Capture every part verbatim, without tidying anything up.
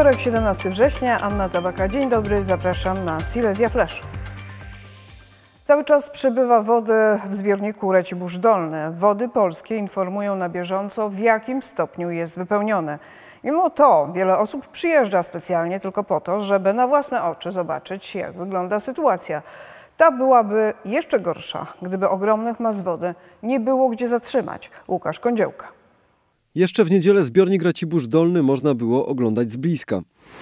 Wtorek, siedemnastego września, Anna Tabaka. Dzień dobry, zapraszam na Silesia Flash. Cały czas przybywa wody w zbiorniku Racibórz Dolny. Wody Polskie informują na bieżąco, w jakim stopniu jest wypełnione. Mimo to wiele osób przyjeżdża specjalnie tylko po to, żeby na własne oczy zobaczyć, jak wygląda sytuacja. Ta byłaby jeszcze gorsza, gdyby ogromnych mas wody nie było gdzie zatrzymać. Łukasz Kądziełka. Jeszcze w niedzielę zbiornik Racibórz Dolny można było oglądać z bliska.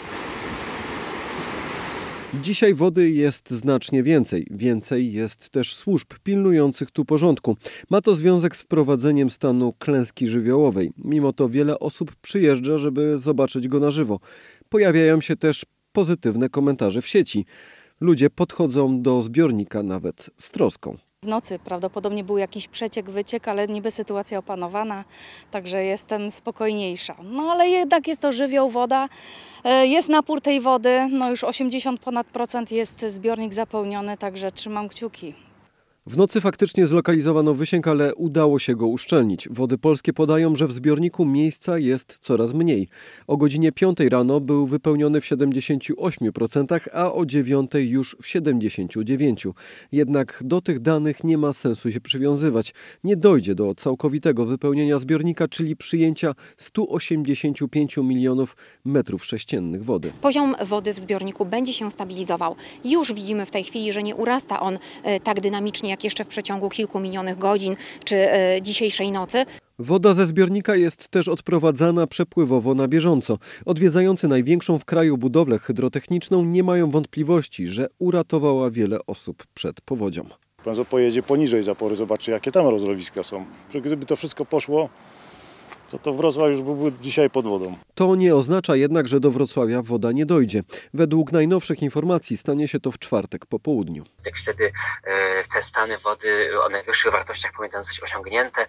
Dzisiaj wody jest znacznie więcej. Więcej jest też służb pilnujących tu porządku. Ma to związek z wprowadzeniem stanu klęski żywiołowej. Mimo to wiele osób przyjeżdża, żeby zobaczyć go na żywo. Pojawiają się też pozytywne komentarze w sieci. Ludzie podchodzą do zbiornika nawet z troską. W nocy prawdopodobnie był jakiś przeciek, wyciek, ale niby sytuacja opanowana, także jestem spokojniejsza. No ale jednak jest to żywioł, woda, jest napór tej wody, no już osiemdziesiąt ponad procent jest zbiornik zapełniony, także trzymam kciuki. W nocy faktycznie zlokalizowano wysięg, ale udało się go uszczelnić. Wody Polskie podają, że w zbiorniku miejsca jest coraz mniej. O godzinie piątej rano był wypełniony w siedemdziesięciu ośmiu procentach, a o dziewiątej już w siedemdziesięciu dziewięciu procentach. Jednak do tych danych nie ma sensu się przywiązywać. Nie dojdzie do całkowitego wypełnienia zbiornika, czyli przyjęcia stu osiemdziesięciu pięciu milionów metrów sześciennych wody. Poziom wody w zbiorniku będzie się stabilizował. Już widzimy w tej chwili, że nie urasta on tak dynamicznie, jak jeszcze w przeciągu kilku minionych godzin czy e, dzisiejszej nocy. Woda ze zbiornika jest też odprowadzana przepływowo na bieżąco. Odwiedzający największą w kraju budowlę hydrotechniczną nie mają wątpliwości, że uratowała wiele osób przed powodzią. Pan pojedzie poniżej zapory, zobaczy, jakie tam rozlewiska są. Gdyby to wszystko poszło, to to Wrocław już byłby dzisiaj pod wodą. To nie oznacza jednak, że do Wrocławia woda nie dojdzie. Według najnowszych informacji stanie się to w czwartek po południu. Tak wtedy te stany wody o najwyższych wartościach powinny zostać osiągnięte.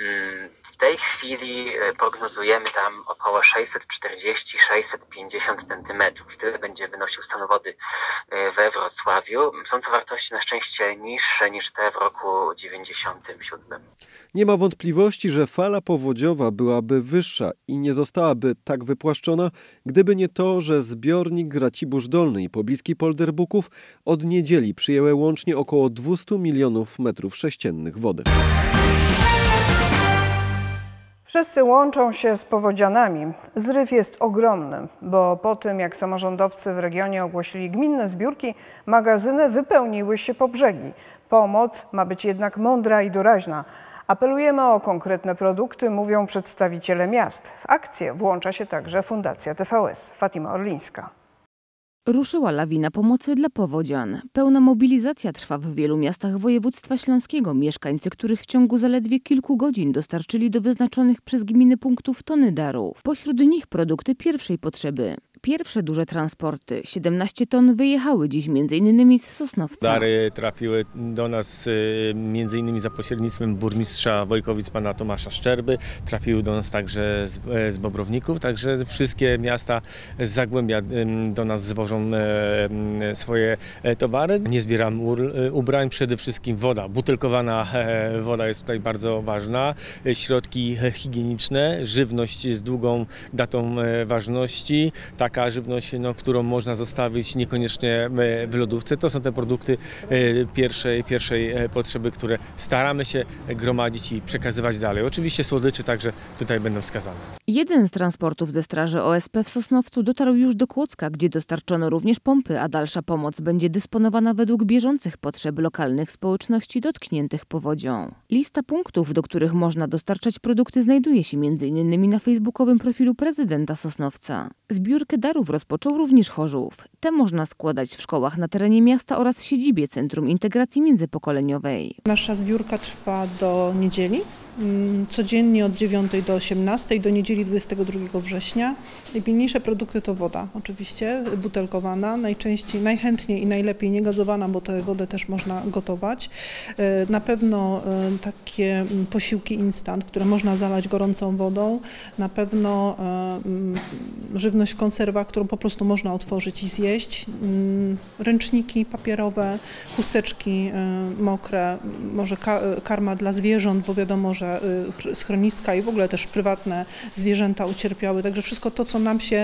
W tej chwili prognozujemy tam około sześćset czterdzieści do sześćset pięćdziesięciu centymetrów. Tyle będzie wynosił stan wody we Wrocławiu. Są to wartości na szczęście niższe niż te w roku dziewięćdziesiątym siódmym. Nie ma wątpliwości, że fala powodziowa byłaby wyższa i nie zostałaby tak wypłaszczona, gdyby nie to, że zbiornik Racibórz Dolny i pobliski polder Buków od niedzieli przyjęły łącznie około dwieście milionów metrów sześciennych wody. Wszyscy łączą się z powodzianami. Zryw jest ogromny, bo po tym, jak samorządowcy w regionie ogłosili gminne zbiórki, magazyny wypełniły się po brzegi. Pomoc ma być jednak mądra i doraźna. Apelujemy o konkretne produkty, mówią przedstawiciele miast. W akcję włącza się także Fundacja T V S. Fatima Orlińska. Ruszyła lawina pomocy dla powodzian. Pełna mobilizacja trwa w wielu miastach województwa śląskiego, mieszkańcy których w ciągu zaledwie kilku godzin dostarczyli do wyznaczonych przez gminy punktów tony darów. Pośród nich produkty pierwszej potrzeby. Pierwsze duże transporty, siedemnaście ton, wyjechały dziś między innymi z Sosnowca. Dary trafiły do nas między innymi za pośrednictwem burmistrza Wojkowic pana Tomasza Szczerby. Trafiły do nas także z, z Bobrowników, także wszystkie miasta z Zagłębia do nas zwożą swoje towary. Nie zbieram ubrań, przede wszystkim woda. Butelkowana woda jest tutaj bardzo ważna. Środki higieniczne, żywność z długą datą ważności. Taka żywność, no, którą można zostawić niekoniecznie w lodówce. To są te produkty pierwszej, pierwszej potrzeby, które staramy się gromadzić i przekazywać dalej. Oczywiście słodycze także tutaj będą wskazane. Jeden z transportów ze Straży O S P w Sosnowcu dotarł już do Kłodzka, gdzie dostarczono również pompy, a dalsza pomoc będzie dysponowana według bieżących potrzeb lokalnych społeczności dotkniętych powodzią. Lista punktów, do których można dostarczać produkty, znajduje się między innymi na facebookowym profilu prezydenta Sosnowca. Zbiórkę darów rozpoczął również Chorzów. Te można składać w szkołach na terenie miasta oraz w siedzibie Centrum Integracji Międzypokoleniowej. Nasza zbiórka trwa do niedzieli. Codziennie od dziewiątej do osiemnastej, do niedzieli dwudziestego drugiego września. Najpilniejsze produkty to woda, oczywiście butelkowana, najczęściej, najchętniej i najlepiej niegazowana, bo tę wodę też można gotować. Na pewno takie posiłki instant, które można zalać gorącą wodą. Na pewno żywność w konserwach, którą po prostu można otworzyć i zjeść. Ręczniki papierowe, chusteczki mokre, może karma dla zwierząt, bo wiadomo, że że schroniska i w ogóle też prywatne zwierzęta ucierpiały. Także wszystko to, co nam się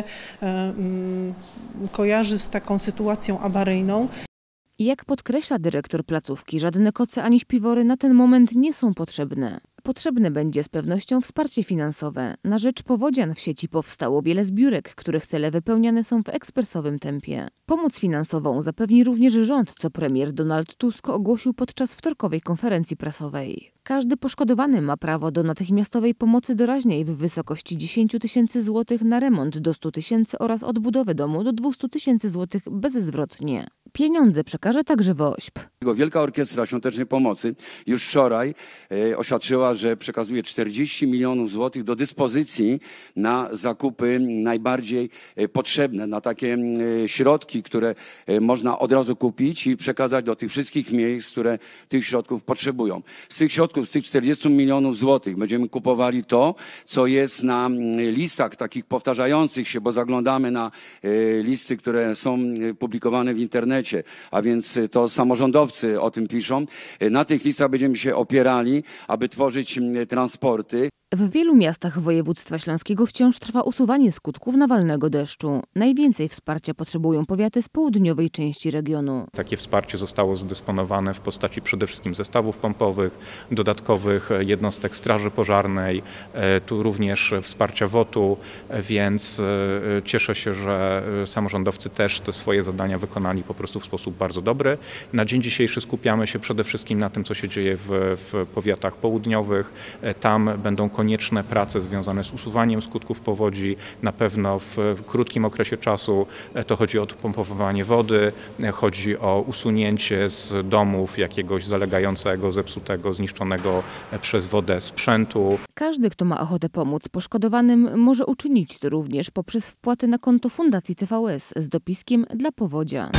kojarzy z taką sytuacją awaryjną. Jak podkreśla dyrektor placówki, żadne koce ani śpiwory na ten moment nie są potrzebne. Potrzebne będzie z pewnością wsparcie finansowe. Na rzecz powodzian w sieci powstało wiele zbiórek, których cele wypełniane są w ekspresowym tempie. Pomoc finansową zapewni również rząd, co premier Donald Tusk ogłosił podczas wtorkowej konferencji prasowej. Każdy poszkodowany ma prawo do natychmiastowej pomocy doraźnej w wysokości dziesięć tysięcy złotych na remont do stu tysięcy oraz odbudowę domu do dwustu tysięcy złotych bezzwrotnie. Pieniądze przekaże także WOŚP. Wielka Orkiestra Świątecznej Pomocy już wczoraj e, oświadczyła, że przekazuje czterdzieści milionów złotych do dyspozycji na zakupy najbardziej e, potrzebne, na takie e, środki, które e, można od razu kupić i przekazać do tych wszystkich miejsc, które tych środków potrzebują. Z tych środków, z tych czterdziestu milionów złotych będziemy kupowali to, co jest na listach takich powtarzających się, bo zaglądamy na e, listy, które są publikowane w internecie, a więc to samorządowcy o tym piszą. Na tych listach będziemy się opierali, aby tworzyć transporty. W wielu miastach województwa śląskiego wciąż trwa usuwanie skutków nawalnego deszczu. Najwięcej wsparcia potrzebują powiaty z południowej części regionu. Takie wsparcie zostało zdysponowane w postaci przede wszystkim zestawów pompowych, dodatkowych jednostek straży pożarnej, tu również wsparcia wotu, więc cieszę się, że samorządowcy też te swoje zadania wykonali po prostu w sposób bardzo dobry. Na dzień dzisiejszy skupiamy się przede wszystkim na tym, co się dzieje w, w powiatach południowych. Tam będą konieczne prace związane z usuwaniem skutków powodzi. Na pewno w krótkim okresie czasu to chodzi o odpompowywanie wody, chodzi o usunięcie z domów jakiegoś zalegającego, zepsutego, zniszczonego przez wodę sprzętu. Każdy, kto ma ochotę pomóc poszkodowanym, może uczynić to również poprzez wpłaty na konto Fundacji T V S z dopiskiem dla powodzian.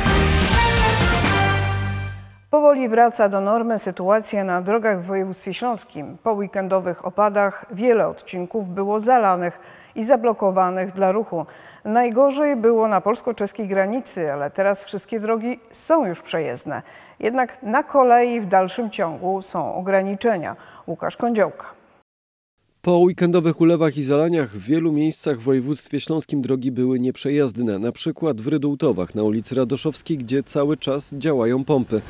Powoli wraca do normy sytuacja na drogach w województwie śląskim. Po weekendowych opadach wiele odcinków było zalanych i zablokowanych dla ruchu. Najgorzej było na polsko-czeskiej granicy, ale teraz wszystkie drogi są już przejezdne. Jednak na kolei w dalszym ciągu są ograniczenia. Łukasz Kądziołka. Po weekendowych ulewach i zalaniach w wielu miejscach w województwie śląskim drogi były nieprzejezdne. Na przykład w Rydułtowach na ulicy Radoszowskiej, gdzie cały czas działają pompy.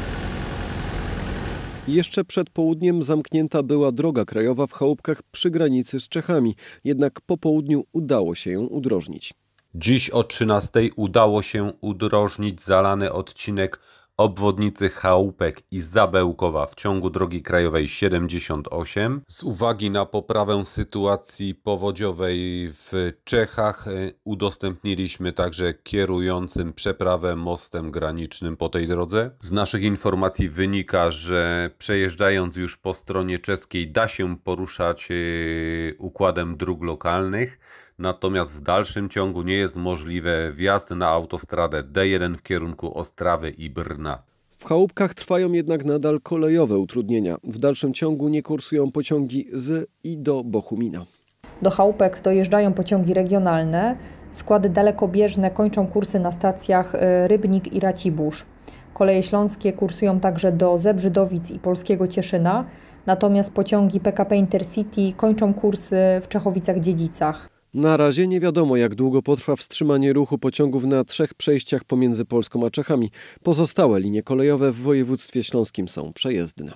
Jeszcze przed południem zamknięta była droga krajowa w chałupkach przy granicy z Czechami. Jednak po południu udało się ją udrożnić. Dziś o trzynastej udało się udrożnić zalany odcinek obwodnicy Chałupek i Zabełkowa w ciągu drogi krajowej siedemdziesiąt osiem. Z uwagi na poprawę sytuacji powodziowej w Czechach udostępniliśmy także kierującym przeprawę mostem granicznym po tej drodze. Z naszych informacji wynika, że przejeżdżając już po stronie czeskiej da się poruszać układem dróg lokalnych. Natomiast w dalszym ciągu nie jest możliwe wjazd na autostradę D jeden w kierunku Ostrawy i Brna. W chałupkach trwają jednak nadal kolejowe utrudnienia. W dalszym ciągu nie kursują pociągi z i do Bochumina. Do chałupek dojeżdżają pociągi regionalne. Składy dalekobieżne kończą kursy na stacjach Rybnik i Racibórz. Koleje śląskie kursują także do Zebrzydowic i Polskiego Cieszyna. Natomiast pociągi P K P Intercity kończą kursy w Czechowicach-Dziedzicach. Na razie nie wiadomo, jak długo potrwa wstrzymanie ruchu pociągów na trzech przejściach pomiędzy Polską a Czechami. Pozostałe linie kolejowe w województwie śląskim są przejezdne.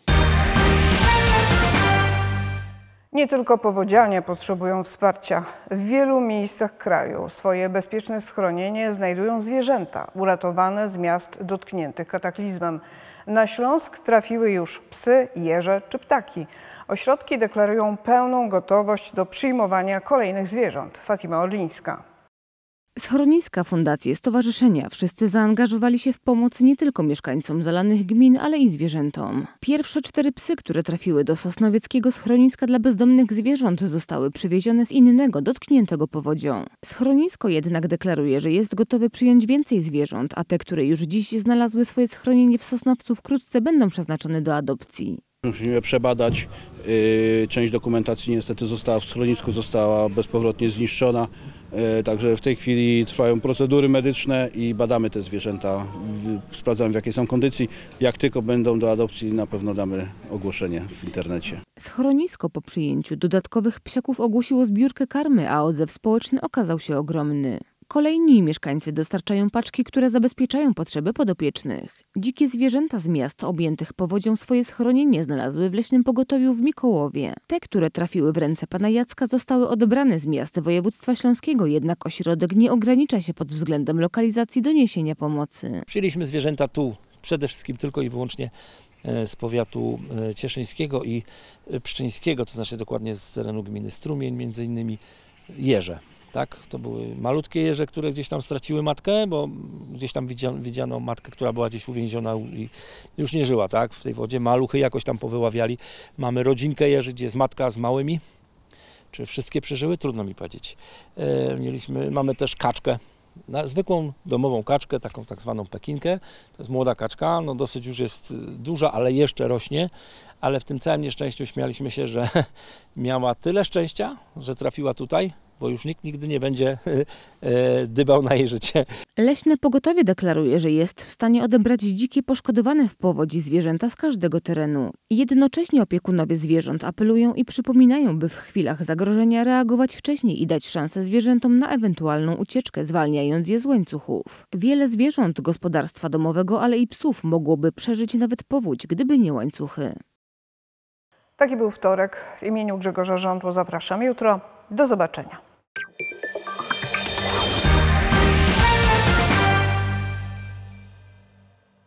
Nie tylko powodzianie potrzebują wsparcia. W wielu miejscach kraju swoje bezpieczne schronienie znajdują zwierzęta uratowane z miast dotkniętych kataklizmem. Na Śląsk trafiły już psy, jeże czy ptaki. Ośrodki deklarują pełną gotowość do przyjmowania kolejnych zwierząt. Fatima Orlińska. Schroniska, fundacje, stowarzyszenia, wszyscy zaangażowali się w pomoc nie tylko mieszkańcom zalanych gmin, ale i zwierzętom. Pierwsze cztery psy, które trafiły do sosnowieckiego schroniska dla bezdomnych zwierząt, zostały przywiezione z innego, dotkniętego powodzią. Schronisko jednak deklaruje, że jest gotowe przyjąć więcej zwierząt, a te, które już dziś znalazły swoje schronienie w Sosnowcu, wkrótce będą przeznaczone do adopcji. Musimy je przebadać. Część dokumentacji niestety została w schronisku, została bezpowrotnie zniszczona. Także w tej chwili trwają procedury medyczne i badamy te zwierzęta, sprawdzamy w jakiej są kondycji. Jak tylko będą do adopcji, na pewno damy ogłoszenie w internecie. Schronisko po przyjęciu dodatkowych psiaków ogłosiło zbiórkę karmy, a odzew społeczny okazał się ogromny. Kolejni mieszkańcy dostarczają paczki, które zabezpieczają potrzeby podopiecznych. Dzikie zwierzęta z miast objętych powodzią swoje schronienie znalazły w Leśnym Pogotowiu w Mikołowie. Te, które trafiły w ręce pana Jacka, zostały odebrane z miast województwa śląskiego, jednak ośrodek nie ogranicza się pod względem lokalizacji do niesienia pomocy. Przyjęliśmy zwierzęta tu, przede wszystkim tylko i wyłącznie z powiatu cieszyńskiego i pszczyńskiego, to znaczy dokładnie z terenu gminy Strumień, między innymi jeże. Tak, to były malutkie jeże, które gdzieś tam straciły matkę, bo gdzieś tam widziano, widziano matkę, która była gdzieś uwięziona i już nie żyła, tak, w tej wodzie. Maluchy jakoś tam powyławiali. Mamy rodzinkę jeży, gdzie jest matka z małymi. Czy wszystkie przeżyły? Trudno mi powiedzieć. E, mieliśmy, mamy też kaczkę, na zwykłą domową kaczkę, taką tak zwaną pekinkę. To jest młoda kaczka, no dosyć już jest duża, ale jeszcze rośnie. Ale w tym całym nieszczęściu śmialiśmy się, że miała tyle szczęścia, że trafiła tutaj, bo już nikt nigdy nie będzie dbał na jej życie. Leśne Pogotowie deklaruje, że jest w stanie odebrać dzikie poszkodowane w powodzi zwierzęta z każdego terenu. Jednocześnie opiekunowie zwierząt apelują i przypominają, by w chwilach zagrożenia reagować wcześniej i dać szansę zwierzętom na ewentualną ucieczkę, zwalniając je z łańcuchów. Wiele zwierząt gospodarstwa domowego, ale i psów mogłoby przeżyć nawet powódź, gdyby nie łańcuchy. Taki był wtorek. W imieniu Grzegorza Żądło zapraszam jutro. Do zobaczenia.